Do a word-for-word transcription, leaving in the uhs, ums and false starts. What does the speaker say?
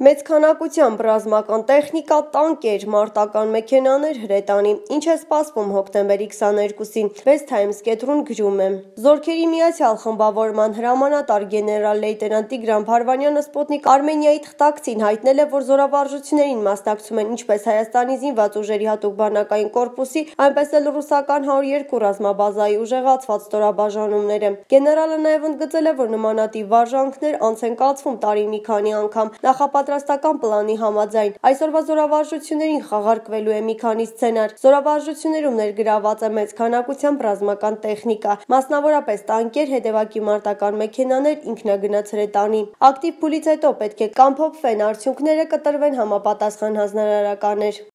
Մեծ քանակությամբ ռազմական տեխնիկա, տանկեր, մարտական մեքենաներ հրետանի, ինչ է սպասվում հոկտեմբերի քսաներկուսին, West Times կետրուն գրում է. Զորքերի միացյալ խմբավորման հրամանատար գեներալ լեյտենանտ Տիգրան Փարվանյանը Sputnik Armenia-ի թղթակցին հայտնել է, որ զորավարժություններին մասնակցում են ինչպես Հայաստանի զինված ուժերի հատուկ բանակային կորպուսի, այնպես էլ ռուսական հարյուր երկու ռազմաբազայի ուժեղացված ստորաբաժանումները։ Գեներալը նաև ընդգծել է, որ նմանատիպ վարժանքներ անց են կացվում տարի մի քանի անգամ, նախապատրաստական պլանի համաձայն։ Այսօրվա զորավարժություններին խաղարկվելու է մի քանի սցենար։ Զորավարժություններում ներգրաված է մեծ քանակությամբ ռազմական տեխնիկա, մասնավորապես տանկեր, հետևակի մարտական մեքենաներ, ինքնագնաց հրետանի։ Ակտիվ փուլից հետո պետք է կամփոփվեն արդյունքները, կտրվեն համապատասխան հանձնարարականներ։